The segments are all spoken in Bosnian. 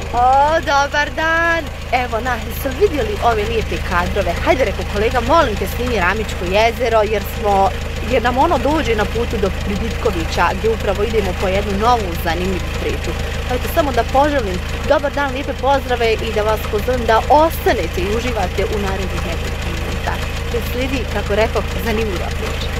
O, dobar dan! Evo nas, jeste vidjeli ove lijepe kadrove? Hajde, rekao kolega, molim te snimi Ramičko jezero jer nam ono dođe na putu do Pribitkovića gdje upravo idemo po jednu novu zanimljivu priču. Hajde samo da poželim dobar dan, lijepe pozdrave i da vas pozovem da ostanete i uživate u narednih nekoliko minuta. Jer slijedi, kako rekao, zanimljiva priča.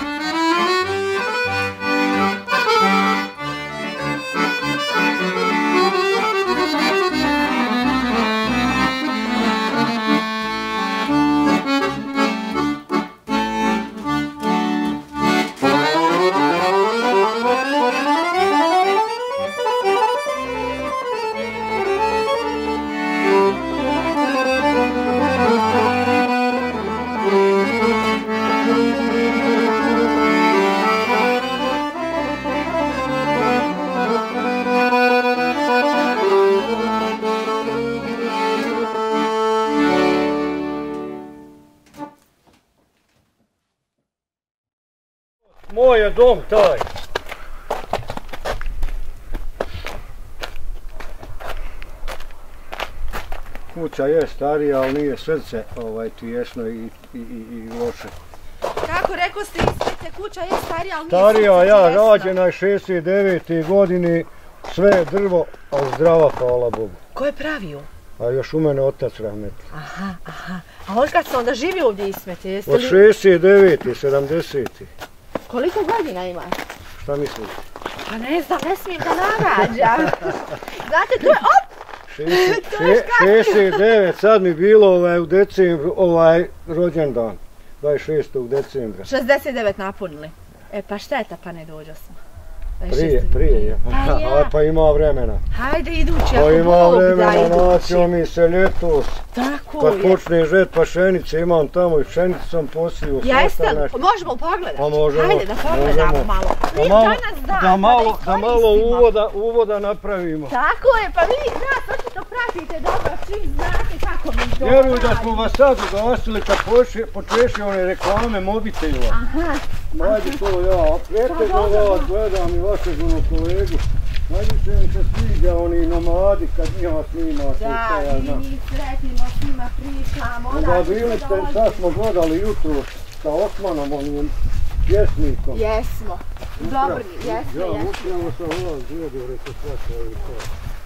Moj je dom taj. Kuća je starija, ali nije srce tijesno i loše. Kako rekao ste, isprite, kuća je starija, ali nije Starija, srce ja tijesno. rađena je 69. godini, sve je drvo, ali zdrava, hvala Bogu. Ko je pravio? A još u mene otac rahmetli. Aha. A od kad se onda živi ovdje, Ismete? Jeste Od li... 69. 70. Koliko godina imaš? Šta mislite? Pa ne znam, ne smijem da nagađam. Znate, to je... Op! 69, sad mi bilo u decembru, rođendan. 26. decembra. 69 napunili. E pa šteta, pa ne dođo smo. Prije je. Pa ima vremena. Hajde idući, Pa ako ima Bog da vremena, idući. naćemo mi se ljetos. Tako Kad je. počne žet pšenice, imam tamo i pšenicu sam posiju. Jeste li? Možemo pogledati? Pa možemo. Hajde da pogledamo malo. Lijep danas dan, Da malo uvoda napravimo. Tako je, pa vi nas očito pratite dobro, čim znate kako mi to Vjeruj da smo vas sad ugasili kad počeši one reklame mobitelja. Aha. Ajde to ja, pretežno vas gledam i vašeg kolegu. Najviše mi se sviđa oni nomadi kad njima snimate. Da, i mi sretimo s njima, pričamo. Da bili ste, sad smo gledali jutro sa Osmanom, onim pjesnikom. Jesmo. Dobri, jesmo. Ja, upravo sam ovaj zvijedio, rekao svaka i to.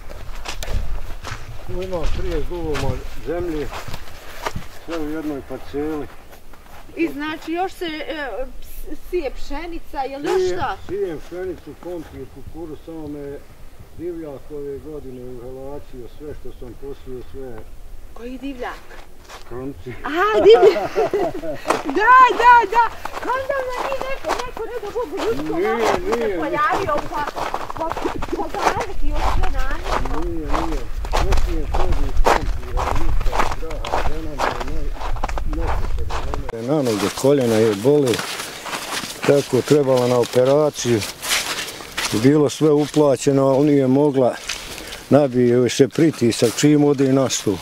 Tu imam 30 duvoma zemlje, sve u jednoj parceli. I znači još se sije pšenica, jel još šta? Sijem pšenicu, kompir, kukuruz, samo me divljak ove godine u relaciju, sve što sam posio, sve... Koji divljak? Krunci. Aha, divljak! Da! Onda me neko bubu ljudsko Nije. pojavio pa pogledati još sve namjerno. Nije. Ne smijem sebi iz kompira, ništa, straha, žena me ne na noge, koljena je boli, tako trebala na operaciju. Bilo sve uplaćeno, ali nije mogla, nabije se pritisak, čim ode na stol.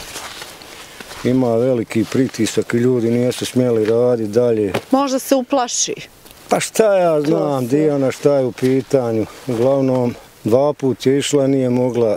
Ima veliki pritisak i ljudi nisu smjeli raditi dalje. Možda se uplaši. Pa šta ja znam, Dijana, šta je u pitanju. Uglavnom, 2 puta je išla, nije mogla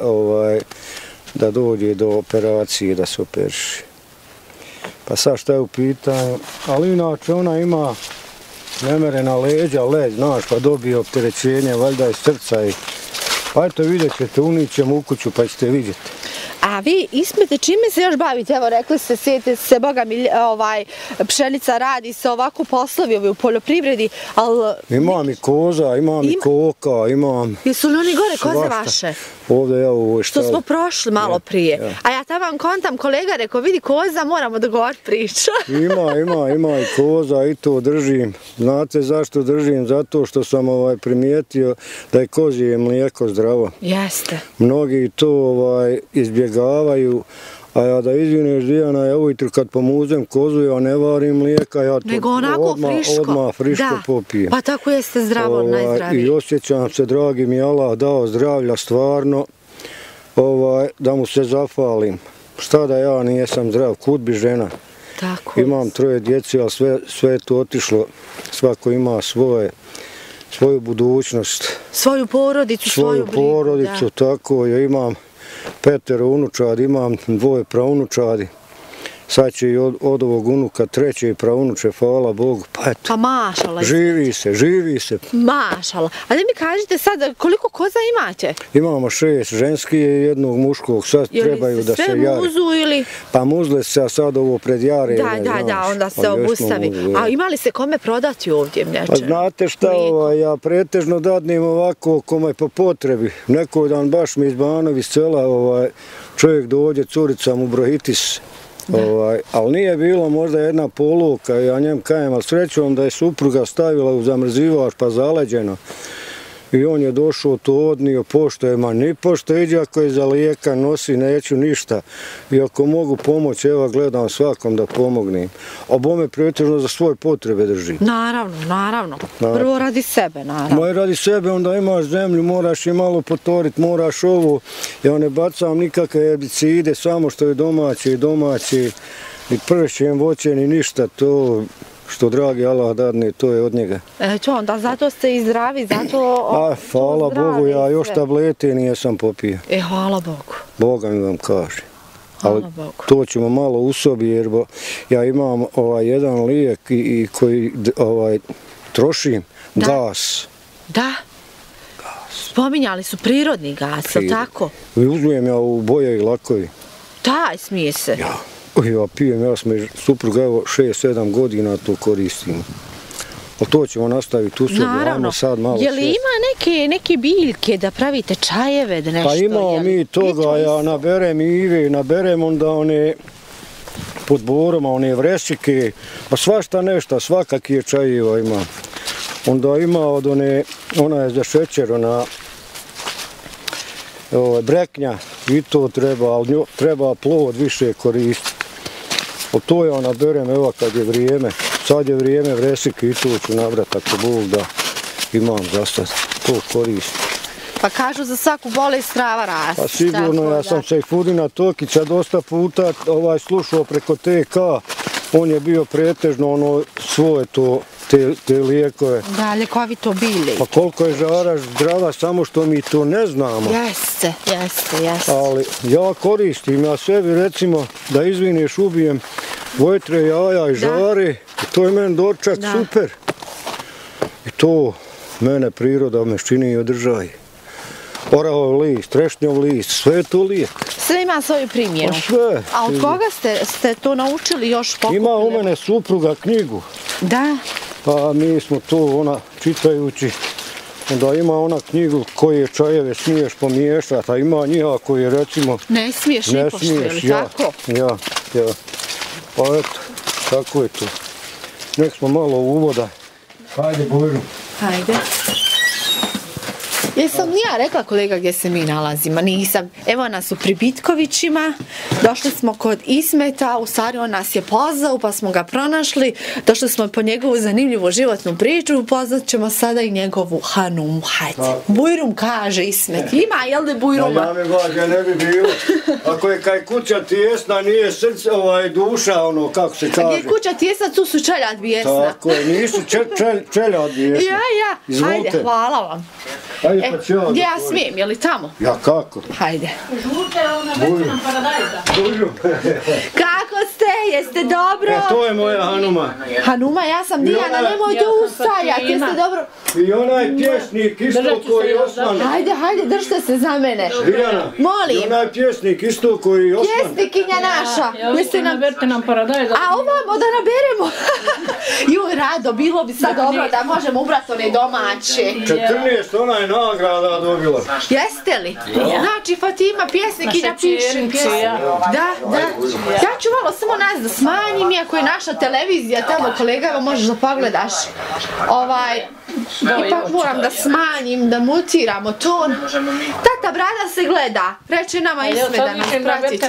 da dođe do operacije, da se operiši. Pa sad šta je u pitanju, ali inače ona ima nemerena leđa, znaš, pa dobije opterećenje, valjda iz srca i... Pa eto, vidjet ćete, unićemo u kuću pa ćete vidjeti. A vi, Ismete, čime se još bavite? Evo, rekli ste, sjete se, boga mi, pšenica radi se ovako poslovi u poljoprivredi, ali... Imam i koza, imam i koka, imam... Jesu li oni gore koze vaše? Ovdje ja u ovoj što smo prošli malo prije. A ja tamo kontam, kolega rekao, vidi koza, moramo dogovoriti priču. Ima i koza i to držim. Znate zašto držim? Zato što sam primijetio da je kozje mlijeko zdravo. Jeste. Mnogi to izbjegavaju. A ja da izvineš, Dijana, ja ujutro kad pomuzem kozu, ja ne varim mlijeka, ja to odmah friško popijem. Pa tako jeste zdravo, najzdraviji. I osjećam se, dragi mi Allah dao zdravlja stvarno, da mu se zahvalim. Šta da ja nijesam zdrav, kud bi žena. Imam 3 djece, ali sve je to otišlo, svako ima svoju budućnost. Svoju porodicu, svoju brigu, porodicu, tako, ja imam 5 unučadi, imam 2 praunučadi. Sad će i od ovog unuka 3. praunuče, hvala Bogu. Pa eto, pa mašala. Živi se. Mašala. A da mi kažete sad, koliko koza imate? Imamo 6 ženski i 1 muškog, sad trebaju da se jare. Sve muzu ili? Pa muzle se, a sad ovo pred jare. Da, onda se obustavi. A imali se kome prodati ovdje mlječer? Pa znate šta, ja pretežno dadnem ovako kome po potrebi. Neko dan baš mi iz Banovi sela, čovjek dođe, curica mu brohitis. Ali nije bilo možda jedna poluka, ja njem kajem, ali srećom da je supruga stavila u zamrzivač pa zaleđeno. I on je došao to odnio, pošto je, ni pošto iđe ako je za lijeka, nosi, neću ništa. I ako mogu pomoći, evo gledam svakom da pomognem. A bome pretežno za svoje potrebe drži. Naravno. Prvo radi sebe, naravno. Moje radi sebe, onda imaš zemlju, moraš je malo potoriti, moraš ovo. Ja ne bacam nikakve herbicide, samo što je domaći. Ni pršćem, voće, ni ništa, to... Što dragi Allah dadne, to je od njega. Eto, onda zato ste i zdravi, zato... Hvala Bogu, ja još tablete nijesam popio. Hvala Bogu. Boga mi vam kaže. Ali to ćemo malo u sobi, jer ja imam jedan lijek koji trošim, gas. Da? Spominjali su prirodni gas, ali tako? Uzmem ja u boje i lakovi. Daj, smije se. Ja pijem, ja sam supruga, evo 6-7 godina to koristim. Ali to ćemo nastaviti u sobi, ajmo sad malo sjesti. Je li ima neke biljke da pravite čajeve, da nešto? Pa imamo mi toga, ja naberem ive, naberem onda one pod boroma, one vresike, pa svašta nešto, svakakije čajeva ima. Onda ima od ona je za šećer, breknja, i to treba, ali treba plod više koristiti. To ja naberem, evo kad je vrijeme, sad je vrijeme vresike i to ću nabrati ako Bog da imam za sad, to koristim. Pa kažu za svaku bolest trava raste. Pa sigurno, ja sam Sejfudina Tokića dosta puta slušao preko TK, on je bio pretežno svoje te lijekove. Da, ljekovito bilje. Pa koliko je žara zdrava, samo što mi to ne znamo. Jeste. Ali ja koristim, ja sebi recimo da izvineš ubijem vojtre, jaja i žare, i to je meni dočak super. I to mene priroda me čini i održaje. Orahov list, trešnjov list, sve je to lijek. Sve ima svoju primjenu. Pa sve. A od koga ste to naučili još pokupili? Ima u mene supruga knjigu. Da. Pa mi smo to, čitajući, onda ima ona knjigu koje čajeve smiješ pomiješati, a ima njiha koje recimo... Ne smiješ nipošto, je li tako? Ja. Pa eto, tako je to. Nek smo malo uvoda. Hajde, Bojru. Hajde. Jesam li ja rekla, kolega, gdje se mi nalazimo? Nisam. Evo nas u Pribitkovićima, došli smo kod Ismeta, u stvari on nas je pozvao pa smo ga pronašli, došli smo po njegovu zanimljivu životnu priču, upoznat ćemo sada i njegovu Hanumu. Hajde. Bujrum kaže Ismet. Ima, jel da Bujruma? Ja me važno ne bi bilo. Ako je kaj kuća tijesna, nije srce, duša, kako se kaže. A gdje je kuća tijesna, tu su čeljad bijesna. Tako je, nisu čeljad bijesna. Ja. Hajde, hvala vam. Gdje ja smijem, je li tamo? Ja, kako? Hajde. Žurte, već nam paradajza. Kako ste? Jeste dobro? To je moja Hanuma. Hanuma, ja sam Dijana, nemojte ustajati, jeste dobro? I onaj pjesnik isto koji Osman. Hajde, držite se za mene. Dijana, molim. I onaj pjesnik isto koji Osman. Pjesnikinja naša. Jeste naberte nam paradajza. A ovamo da naberemo. Joj, rado, bilo bi sad dobro da možemo ubrati one domaće. 14, ona je nagrada dobila. Jeste li? Znači, Fatima, pjesnikinja piše. Da. Ja ću malo samo nas da smanjim, iako je naša televizija tamo, kolega, evo možeš da pogledaš. Ipak moram da smanjim, da mutiramo ton. Tata Brada se gleda, reče nama Isme da nas pratiće.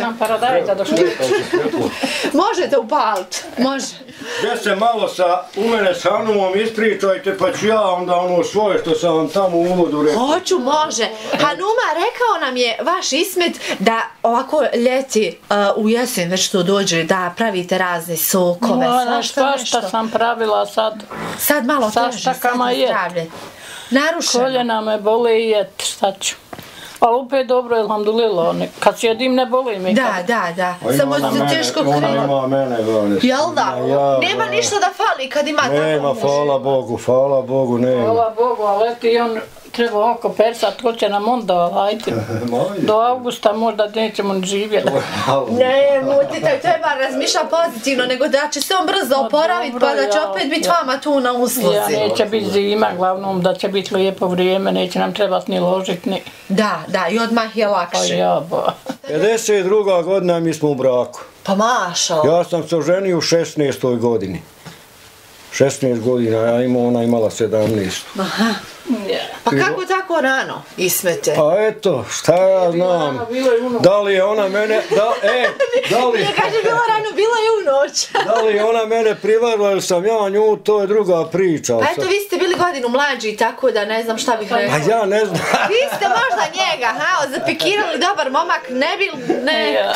Možete upaliti, može. Gdje se malo u mene s Hanumom ispričajte, pa ću ja onda svoje što sam vam tamo u uvodu rekao. Hoću, može. Hanuma, rekao nam je vaš Ismet da ovako ljeti u jesen već to dođe, da pravite razne sokove. Svašta sam pravila sad. Sad malo teže, sad je zdravlje. Narušeno. Koljena me boli i šta ću. Ali opet dobro, alhamdulillah, kad sjedim ne boli mi. Da. Samo se teško Ona krene. ima mene, Jel da? Nema ništa da fali kad ima tako. Nema, hvala Bogu, nema. Hvala Bogu, ali eto i on treba oko persat, ko će nam onda, hajde. Do avgusta možda nećemo ni živjeti. Ne, mutite, treba razmišljati pozitivno, nego da će se on brzo oporaviti, pa da će opet biti vama tu na usluzi. Ja, neće biti zima, glavnom da će biti lijepo vrijeme, neće nam trebati ni ložiti, ni... Da, i odmah je lakše. Pa ja, ba. 52. godina mi smo u braku. Pa mašala. Ja sam se oženio u 16. godini. 16 godina, ona imala 17. Aha. Pa kako tako rano, Ismete? Pa eto, šta ja znam, da li je ona mene, Nije kaže bilo rano, bilo je u noć. Da li je ona mene privarila ili sam ja nju, to je druga priča. Pa eto, vi ste bili godinu mlađi, tako da ne znam šta bih rekla. Pa ja ne znam. Vi ste možda njega, zapikirali dobar momak, ne bi, ne.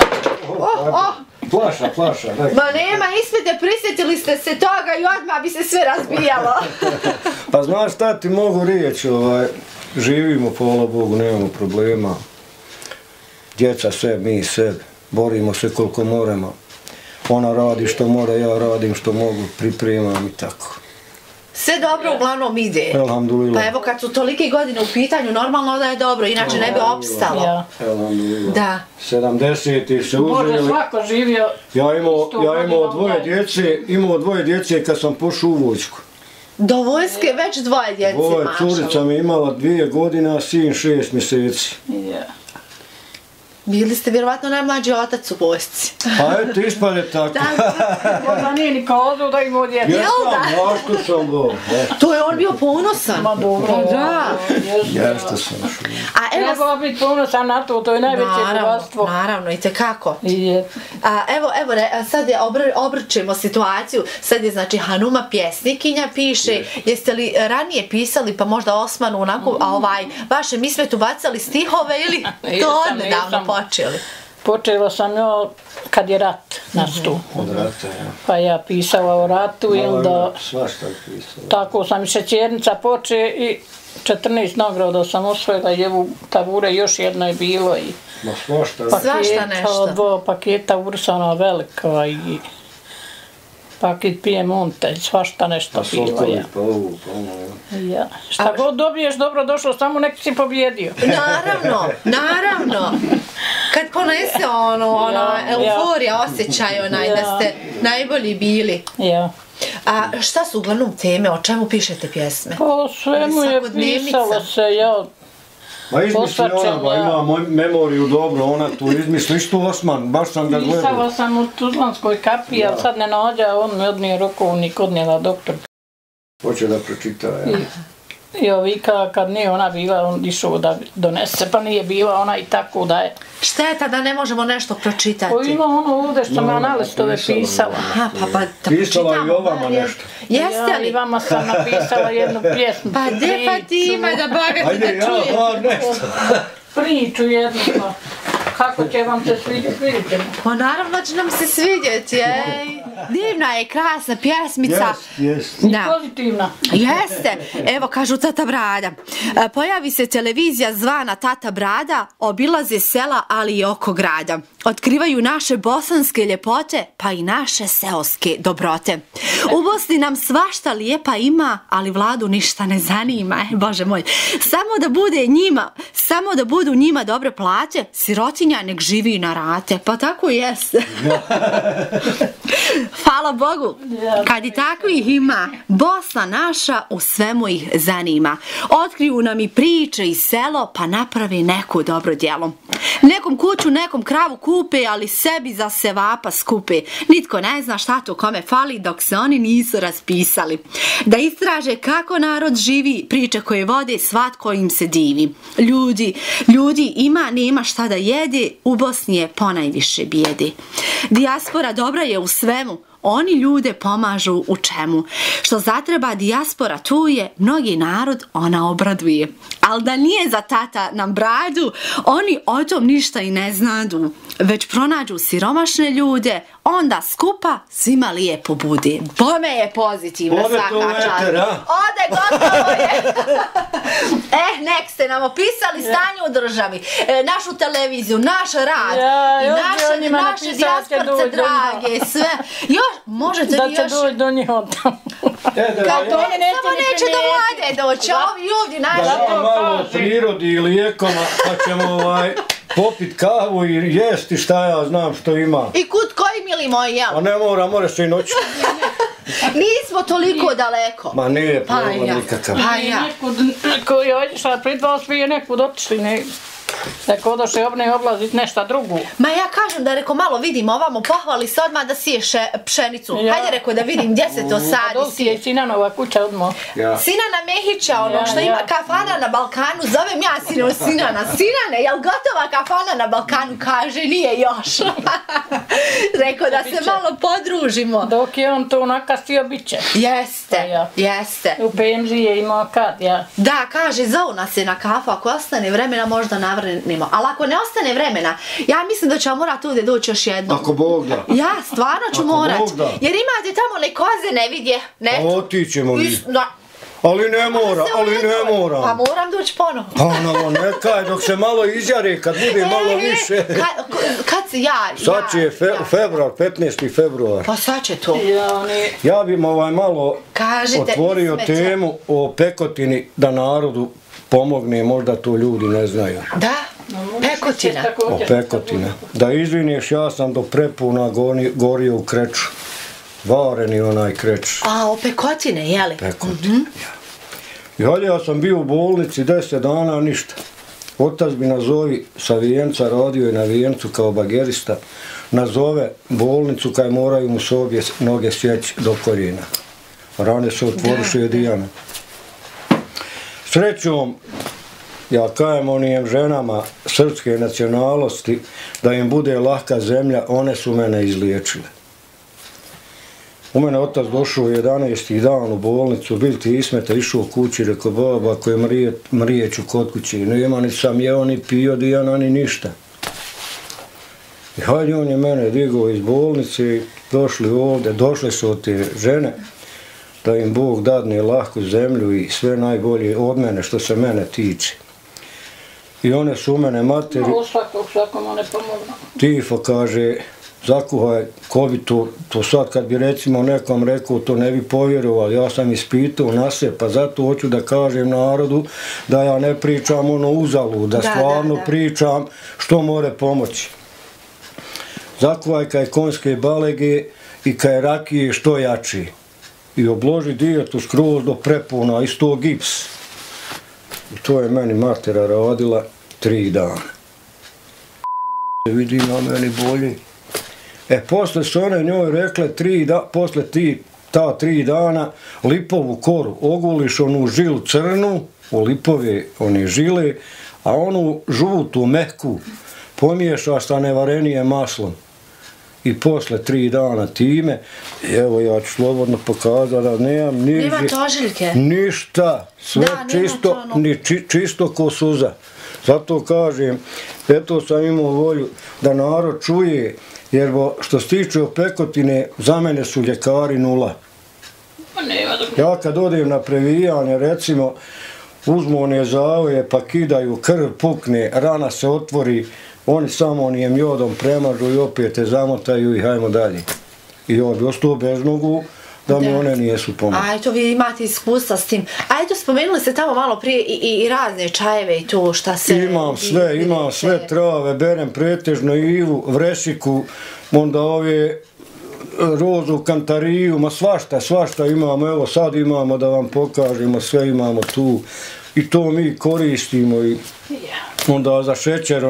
Plaša. Ma nema, Ismete, prisjetili ste se toga i odmah bi se sve razbijalo. Pa znaš šta ti mogu reći, živimo, hvala Bogu, nemamo problema. Djeca sve, mi sve, borimo se koliko moramo. Ona radi što mora, ja radim što mogu, pripremam i tako. Sve dobro uglavnom ide. Elhamdulillah. Pa evo kad su tolike godine u pitanju, normalno da je dobro, inače ne bi opstalo. Elhamdulillah. Da. 70-ih se uzeli. Može svako živio. Ja imao dvoje djece kad sam pošao u vojsku. Do vojske već dvoje djece, mašala. Curica mi imala 2 godine, a sin 6 mjeseci. Bili ste vjerovatno najmlađi otac u vojsci. Pa eto, ispade tako. Možda nije ni kazu da imao djece. Zašto sam go? To je on bio ponosan. Ma dobro. Da. Jeste sam šao. Treba biti ponosan na to je najveće bogatstvo. Naravno, i tekako. Evo, sad obrćemo situaciju. Sad je, znači, Hanuma pjesnikinja piše. Jeste li ranije pisali, pa možda Osmanu onako, vašem Ismetu bacali stihove ili to odnedavno počeli? Počela sam ja kad je rat nastup. Od rata, ja. Pa ja pisala o ratu i onda... Svašta pisala. Tako sam i šećernica poče i 14 nagrada sam osvojila i evo tabure još jedno je bilo i... Ma svašta nešto. 2 paketa Ursana velika i paket Piemonte, svašta nešto bilo. Pa ovu. Šta god dobiješ, dobro došlo, samo nek si pobjedio. Naravno. Kad ponese euforija, osjećaj da ste najbolji bili. Ja. A šta su uglavnom teme, o čemu pišete pjesme? Po svemu je pisalo se, ja... Ma izmisli ona, pa ima memoriju dobro, ona tu izmisliš tu Osman, baš sam ga gledao. Pisala sam u Tuzlanskoj kapiji, ali sad ne nađa, on mi odnije rokovnik, odnijela doktor. Hoće da pročita, ja. I ovika, kad nije ona bila, on išao da donese, pa nije bila ona i tako da je. Šteta da ne možemo nešto pročitati. Ima ono ovdje što me na listove pisala. Pisala i ovama nešto. Jeste li? I vama sam napisala jednu pjesmu. Pa gdje pa ti ima da bogati da čuje? Ajde, ja, nešto. Priču jednu. Kako će vam se svidjeti, vidite mi. Pa naravno će nam se svidjeti, Divna je, krasna pjesmica. Jeste. I pozitivna. Jeste. Evo, kažu Tata Brada. Pojavi se televizija zvana Tata Brada, obilaze sela, ali i oko grada. Otkrivaju naše bosanske ljepote, pa i naše seoske dobrote. U Bosni nam svašta lijepa ima, ali vladu ništa ne zanima, Bože moj. Samo da budu njima dobre plate, sirotinja nek živi na rate. Pa tako jeste. Hvala Bogu, kad i takvih ima, Bosna naša u svemu ih zanima. Otkriju nam i priče i selo, pa napravi neko dobro djelo. Nekom kuću, nekom kravu kupe, ali sebi za sevapa skupe. Nitko ne zna šta to kome fali dok se oni nisu raspisali. Da istraže kako narod živi, priče koje vode svatko im se divi. Ljudi ima, nema šta da jede, u Bosni je ponajviše bijede. Dijaspora dobra je u svemu, oni ljude pomažu u čemu. Što zatreba dijaspora tu je, mnogi narod ona obraduje. Al da nije za Tata nam Bradu, oni o tom ništa i ne znadu. Već pronađu siromašne ljude, onda skupa svima lijepo budi. Bome je pozitivna svaka čast. Ode, gotovo je. Nek ste nam opisali stanje u državi, našu televiziju, naš rad, i naše dijasporce drage, sve. Još, možete vi još... Da će doći do njih od tamo. Samo neće do Vlade doći, a ovi ljudi naši... Malo o prirodi i lijekoma, pa ćemo popit kavu i jesti šta ja znam što ima. I kud koji, mili moji, jel? A ne mora, more se i noći. Nismo toliko daleko. Ma nije problem nikakav. Pa ja. Neko je otišla pred vas, vi je nekud otišli, neko odošli ovdje oblaziti nešto drugo. Ma ja kažem da reko malo vidim ovamo, pohvali se odmah da siješ pšenicu. Hajde reko da vidim gdje se to sadi. Dok je Sinanova kuća odmah. Sinana Mehića, ono što ima kafana na Balkanu, zovem ja sinu Sinana. Sinane, jel gotova kafana na Balkanu? Kaže, nije još. Reko da se malo podružimo. Dok je on to nakastio, bit će. Jeste. U PMZ je imao kad, ja. Da, kaže, zovu nas je na kafu, ako ostane vremena možda navrnimo. Ali ako ne ostane vremena, ja mislim da ću morati ovdje doći još jednom. Ako Bog da. Ja, stvarno ću morat. Jer imate tamo ne koze, ne vidje. Otićemo vi. Ali ne mora. Pa moram doći ponovo. Ponovo, nekaj, dok se malo izjari, kad bude malo više. Kad se sad će februar, 15. februar. Pa sad će to. Ja bih malo otvorio temu o pekotini da narodu pomogne, možda to ljudi ne znaju. Da, pekotina. O pekotina. Da izviniš, ja sam do prepuna gorio u kreču. Vareni onaj kreč. A, o pekotine, jeli? Pekotine, ja sam bio u bolnici 10 dana, ništa. Otac bi nazovi sa Vijenca, radio je na Vijencu kao bagerista, nazove bolnicu kaj moraju mu sobje noge sjeći do koljena. Rane se otvoriše jedijana. Srećom, ja kajem onim ženama srpske nacionalnosti da im bude lahka zemlja, one su mene izliječile. U mene otac došao 11. dan u bolnicu, bil ti Ismeta, išao kući, rekao baba, ako je mrijeću kod kući, nema ni sam jeo, ni pio, Dijana, ni ništa. I hajde, on je mene digao iz bolnice i došli ovdje, došle su od te žene, da im Bog dadne lahku zemlju i sve najbolje od mene što se mene tiče. I one su u mene materi... Svakom one pomogla. Tifo kaže, zakuhaj, ko bi to sad kad bi recimo nekom rekao, to ne bi povjerovali, ja sam ispitao na se, pa zato hoću da kažem narodu da ja ne pričam ono uzalud, da stvarno pričam što more pomoći. Zakuhaj kaj konjske balege i kaj rakije što jači. I obloži dijetu skroz do prepuna, isto gips. I to je meni matera radila 3 dana. Vidi na meni bolje. Posle su one njoj rekle, posle ta 3 dana, lipovu koru oguliš, onu žilu crnu, u lipove one žile, a onu žutu, mehku, pomiješaš sa nevarenije maslom. I posle 3 dana time, evo ja ću slobodno pokazati da nemam ništa, sve čisto ko suza. Zato kažem, eto sam imao volju da narod čuje, jer što se tiče o pekotine, za mene su ljekari 0. Ja kad odem na previjanje, recimo, uzmu one zavoje pa kidaju, krv pukne, rana se otvori, oni samo onijem jodom premažu i opet te zamotaju i hajmo dalje. I on bi ostao bez nogu da mi one nijesu pomoći. A eto, vi imate iskustva s tim. A eto, spomenuli ste tamo malo prije i razne čajeve i to šta se... Imam sve trave, berem pretežno ivu, vrešiku, onda ove rozu, kantariju, ma svašta imamo, evo sad imamo da vam pokažemo, sve imamo tu. I to mi koristimo i onda za šećer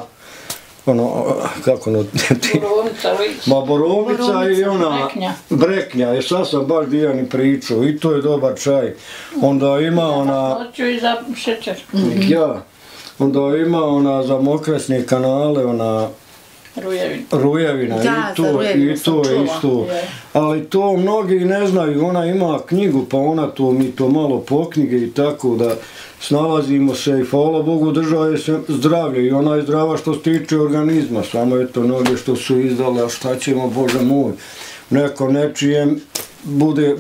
borovnica i ona breknja, sad sam baš Dijani pričao i to je dobar čaj. Onda ima ona... Hoću i za šećer. Onda ima ona za mokresne kanale, ona Rujevina, i to je isto. Ali to mnogi ne znaju, ona ima knjigu, pa ona mi to malo po knjige i tako da snalazimo se i hvala Bogu država je se zdravlje i ona je zdrava što se tiče organizma, samo je to noge što su izdale, a šta ćemo, Bože moj, neko nečijem bude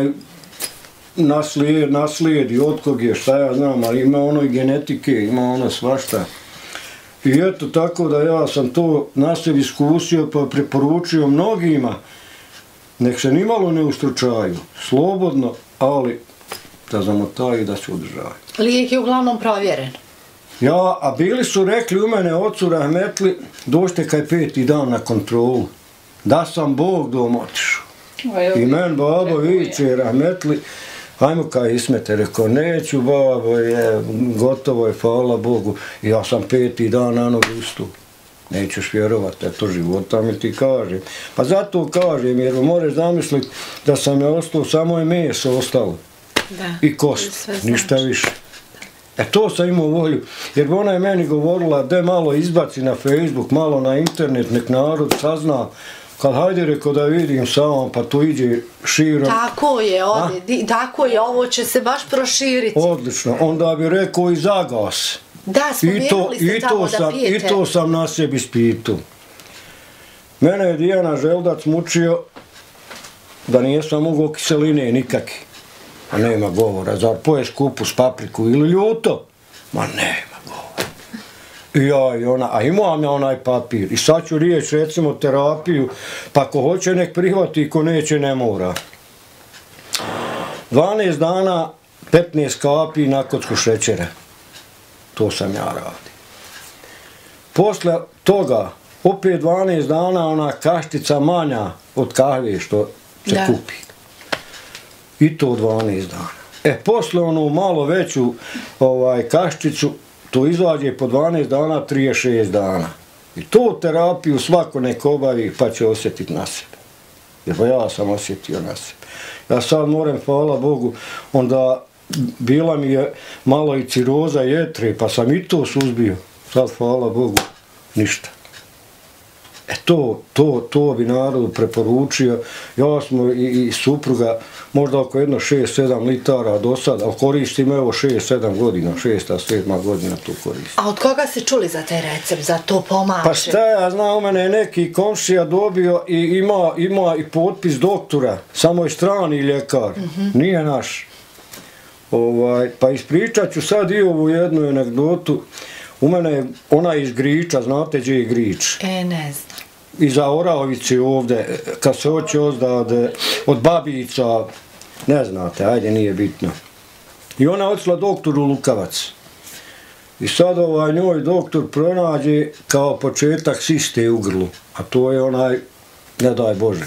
naslijedi, od kog je, šta ja znam, ali ima ono i genetike, ima ono svašta. I eto, tako da ja sam to na sebi iskusio pa preporučio mnogima, nek se nimalo ne ustručaju, slobodno, ali da zamotaju i da se održaju. Lijek je uglavnom provjeren. Ja, a bili su rekli u mene, ocu rahmetli, dođite kaj 5. dan na kontrolu, da sam Bog dom otišao. I men babo viče rahmetli, hajmo kaj Ismete, rekao, neću babo, gotovo je, hvala Bogu, ja sam 5. dan na nogu ustao. Nećeš vjerovati, to života mi ti kažem. Pa zato kažem, jer moraš zamisliti da sam je ostao, samo je meso ostalo. I kost, ništa više. To sam imao volju, jer ona je meni govorila da malo izbaci na Facebook, malo na internet, nek narod sazna. Kad hajde rekao da vidim samo, pa to iđe širom. Tako je, ovo će se baš proširiti. Odlično, onda bi rekao i zagas. Da, spomenuli ste tamo da pijete. I to sam na sebi spitao. Mene je Dijana Želdac mučio da nijesam mogao kiseline nikakve. A nema govora, zar poješ kupus, papriku ili ljuto? Ma nema govora. I ja i ona, a imam ja onaj papir. I sad ću riječ, recimo, terapiju, pa ko hoće nek prihvati, ko neće ne mora. 12 dana, 15 kapi na kocku šećera. To sam ja radio. Posle toga, opet 12 dana, ona kaštica manja od kahve što se kupi. I to 12 dana. Posle onu malo veću kaščicu, to izađe po 12 dana, 36 dana. I tu terapiju svako nek obavi pa će osjetiti na sebe. Jer ja sam osjetio na sebe. Ja sad moram, hvala Bogu, onda bila mi je malo i ciroza jetre, pa sam i to suzbio. Sad, hvala Bogu, ništa. To bi narodu preporučio. Ja smo i supruga možda oko 6-7 litara do sada, ali koristim evo 6-7 godina, 6-7 godina to koristim. A od koga ste čuli za taj recept, za to pomaže? Pa šta ja znam, u mene je neki komšija dobio i ima i potpis doktora, samo je strani ljekar, nije naš. Pa ispričat ću sad i ovu jednu anegdotu. U mene je ona iz Griča, znate gdje je Grič? Ne znam. Iza Orahovice ovdje, kad se hoće od babica, ne znate, ajde nije bitno. I ona je otišla doktoru Lukavac. I sad njoj doktor pronađe kao početak siste u grlu, a to je onaj, ne daj Bože.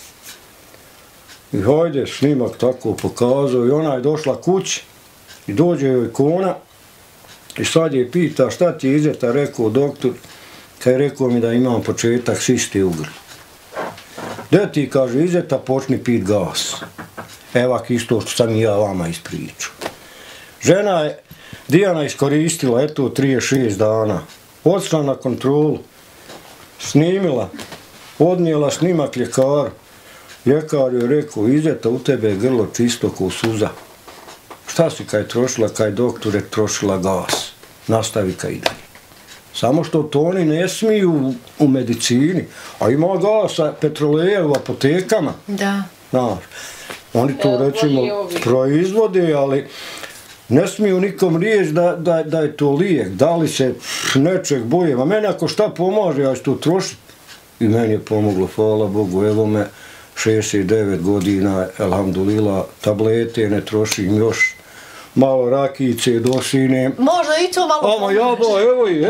I hajde, snimak tako pokazao i ona je došla kući i dođe joj kona i sad je pita šta ti je Izeta, rekao doktor, kaj je rekao mi da imam početak siste u grlu. Gdje ti, kaže Izeta, počni pit gas. Evak isto što sam i ja vama ispričao. Žena je Dijana iskoristila, eto, 36 dana. Odšla na kontrolu, snimila, odnijela snimak ljekaru. Ljekar je rekao, Izeta, u tebe je grlo čisto ko suza. Šta si kaj trošila, kaj doktore, trošila gas. Nastavi kaj ide. Samo što to oni ne smiju u medicini, a ima gasa, petroleja u apotekama. Da. Znaš, oni to recimo proizvode, ali ne smiju nikom riječ da je to lijek, da li se nečeg boje. A meni ako šta pomaže, ja ću to trošiti. I meni je pomoglo, hvala Bogu, evo me 69 godina, elhamdulillah, tablete ne trošim još. Malo rakice dosinem. Možda i to malo pomože. Jabo, evo i,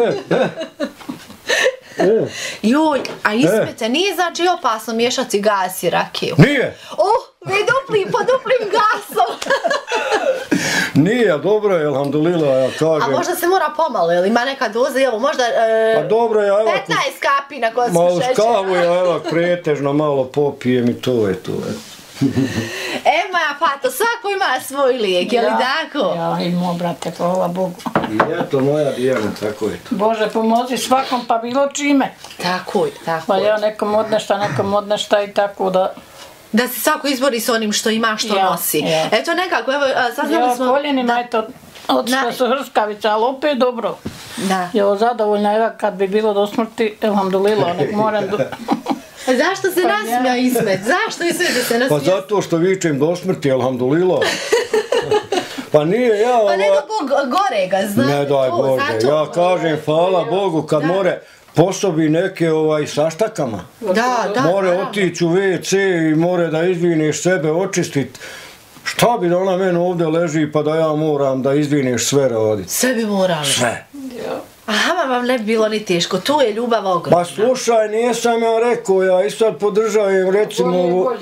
Joj, a Ismete, nije znači opasno miješati gas i rakiju? Nije. Vi pod duplim gasom. Nije, dobro je, elhamdulillah, ja kažem. A možda se mora pomalo, ili ima neka doza, evo možda 15 kapi na kocku šećera. Malo skavu ja, evo, pretežno malo popijem i to je to. Moja Fato, svako ima svoj lijek, je li tako? Ja imam, brate, hvala Bogu. I eto moja Dijana, tako je to. Bože, pomozi svakom, pa bilo čime. Tako je, tako Pa je. ja nekom odnešta i tako da... Da se svako izbori s onim što ima, što nosi. Eto nekako, evo, saznali smo... Ja, koljenima, eto, otišla su hrskavice, ali opet dobro. Da. Ja, zadovoljna, evo, kad bi bilo do smrti, alhamdulillah, nek moram... Zašto se nasmija Ismet? Zašto Ismet se nasmija? Pa zato što vičem do smrti, alhamdulillah. Pa nije ja... Pa nego Bog gore ga zna. Ne daj Bože, ja kažem hvala Bogu kad more posobi neke saštakama. Da. More otići u WC i more da izvineš sebe, očistit. Šta bi da ona meni ovdje leži pa da ja moram da izvineš sve raditi? Sve bi morali. Sve. Aha, vam ne bi bilo ni teško, tu je ljubav ogromna. Pa slušaj, nisam ja rekao, ja i sad podržajem recimo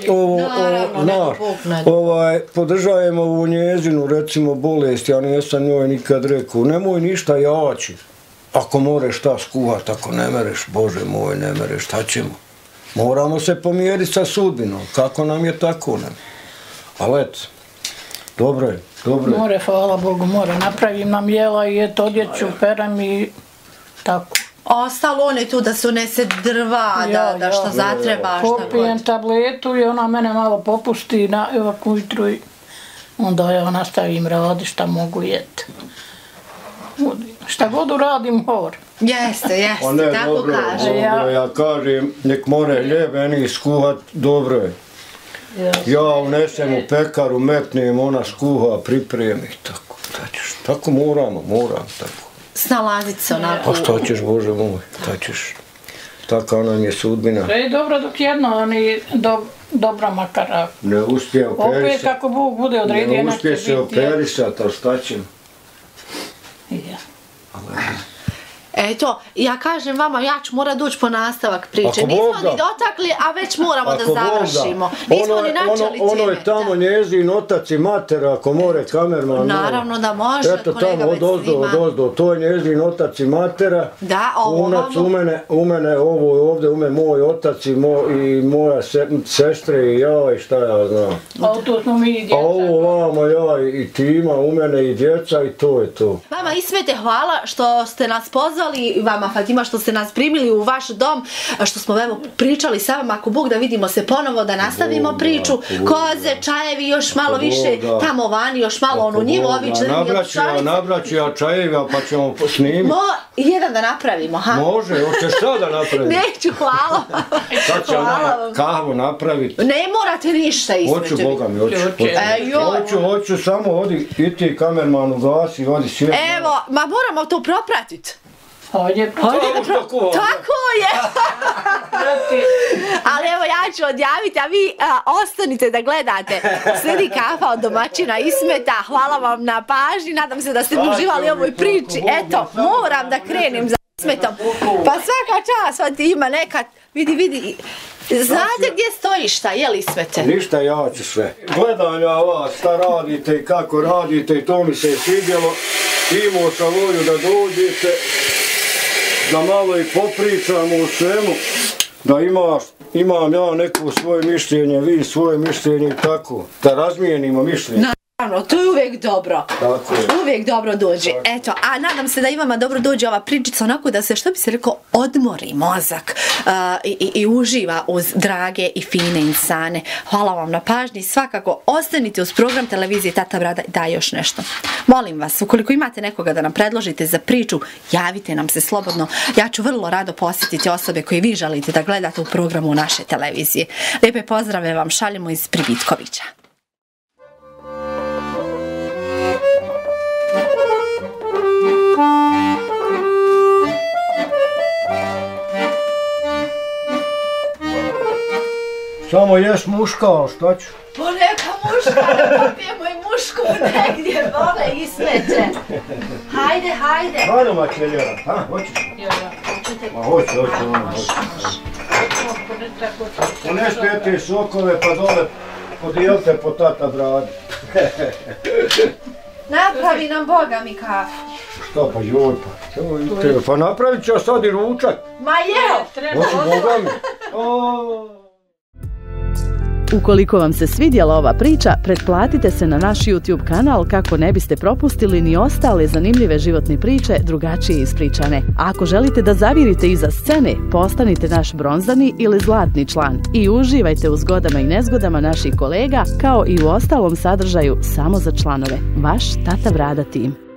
podržajem ovu njezinu recimo bolest, ja nisam njoj nikad rekao, nemoj ništa jači. Ako moreš šta skuhat, ako ne mereš, Bože moj, ne mereš, šta ćemo? Moramo se pomjeriti sa sudbinom, kako nam je tako nam. Ali eto, dobro je. More, hvala Bogu, more, napravim nam jela i eto odjeću, peram i tako. Ostalo on je tu da se unese drva, da što zatreba, šta god. Popijem tabletu i ona mene malo popusti ovako ujutru i onda ja nastavim raditi šta mogu jeti. Šta god uradim, hor. Jeste, tako kaže. Ja kažem, nek more hljeb, meni skuhat, dobro je. Ja unesem u pekaru, metnem, ona skuha, pripremi, tako. Tako moramo, tako. Snalaziti se onako. A šta ćeš, Bože moj, šta ćeš? Taka nam je sudbina. Sve je dobro dok jedno, oni dobra makara. Ne uspije operisati. Opet kako Bog bude odredio, ne uspije se operisati, ali šta ćemo? Eto, ja kažem vama, ja ću morat doći po nastavak priče. Nismo ni dotakli, a već moramo da završimo. Nismo ni načeli cijeme. Ono je tamo njezin otac i mater, ako more kamerman. Naravno da može, kolega već snima. Eto tamo, to je njezin otac i matera. Da, ovo Unac u mene, ovo je ovdje u mene moj otac i moja sestre i ja i šta ja znam. A to smo mi i djeca. A ovo vamo ja i tima u mene i djeca i to je to. Vama Ismete, hvala što ste nas pozvali, vama Fatima što ste nas primili u vaš dom, što smo pričali sa vama, ako Bog da vidimo se ponovo, da nastavimo priču, koze, čajevi, još malo više tamo vani, još malo onu njivu, ovi črni pšalice. Nabraću ja čajeva pa ćemo snimiti. Jedan da napravimo, ha? Može, hoćeš šta da napravimo? Neću, hvala. Sad će ona kahvu napraviti. Ne morate ništa Ismete. Hoću, Boga mi, hoću, samo odi, i ti kamerman ugasi, odi svijet. Evo, ma moramo to propratiti. Tako je. Ali evo ja ću odjaviti, a vi ostanite da gledate. Slijedi kafa od domaćina Ismeta. Hvala vam na pažnji, nadam se da ste uživali u ovoj priči. Eto, moram da krenem za Ismetom. Pa svaka čast, Fatima, neka, vidi. Znate gdje stojiš, šta, je li Ismete? Ništa, ja ću sve. Gledam ja vas, šta radite i kako radite i to mi se je svidjelo. Imao sam volju da dođete, da malo i popričamo u svemu, da imam ja neko svoje mišljenje, vi svoje mišljenje i tako, da razmijenimo mišljenje. Naravno, to je uvijek dobro. Tako je. Uvijek dobro dođe. Eto, a nadam se da i vama dobro dođe ova pričica onako da se, što bi se rekao, odmori mozak i uživa uz drage i fine insane. Hvala vam na pažnji. Svakako, ostanite uz program televizije Tata Brada i da još nešto. Molim vas, ukoliko imate nekoga da nam predložite za priču, javite nam se slobodno. Ja ću vrlo rado posjetiti osobe koje vi želite da gledate u programu naše televizije. Lijepe pozdrave vam šaljemo iz Pribitkovića. Samo jes muška, ali šta ću? Po neka muška, da popijemo i mušku negdje, vole Ismete. Hajde. Hajde mačeljera, ha, hoćeš? Ma hoću. Uneste te sokove pa dole, podijelite po Tata Bradi. Napravi nam Boga mi kafu. Šta pa joj pa? Pa napravit ću sad i ručak. Ma jeo! Hoću Boga mi. Ukoliko vam se svidjela ova priča, pretplatite se na naš YouTube kanal kako ne biste propustili ni ostale zanimljive životne priče drugačije ispričane. A ako želite da zavirite iza scene, postanite naš bronzani ili zlatni član i uživajte u zgodama i nezgodama naših kolega, kao i u ostalom sadržaju samo za članove. Vaš Tata Brada tim.